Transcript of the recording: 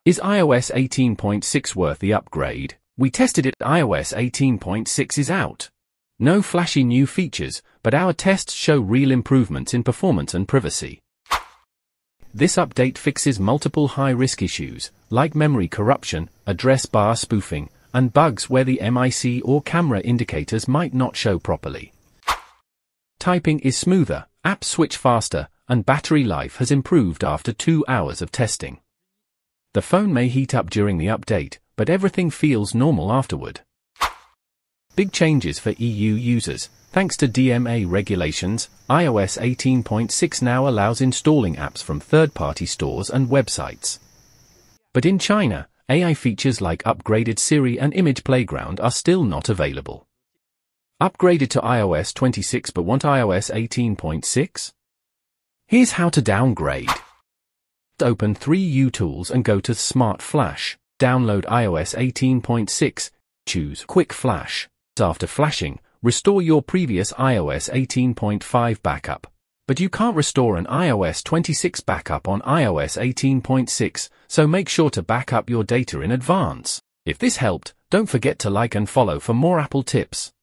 Is iOS 18.6 worth the upgrade? We tested it. iOS 18.6 is out. No flashy new features, but our tests show real improvements in performance and privacy. This update fixes multiple high-risk issues, like memory corruption, address bar spoofing, and bugs where the MIC or camera indicators might not show properly. Typing is smoother, apps switch faster, and battery life has improved after 2 hours of testing. The phone may heat up during the update, but everything feels normal afterward. Big changes for EU users. Thanks to DMA regulations, iOS 18.6 now allows installing apps from third-party stores and websites. But in China, AI features like upgraded Siri and Image Playground are still not available. Upgraded to iOS 26 but want iOS 18.6? Here's how to downgrade. Open 3 UTools and go to Smart Flash. Download iOS 18.6. Choose Quick Flash. After flashing, restore your previous iOS 18.5 backup. But you can't restore an iOS 26 backup on iOS 18.6, so make sure to back up your data in advance. If this helped, don't forget to like and follow for more Apple tips.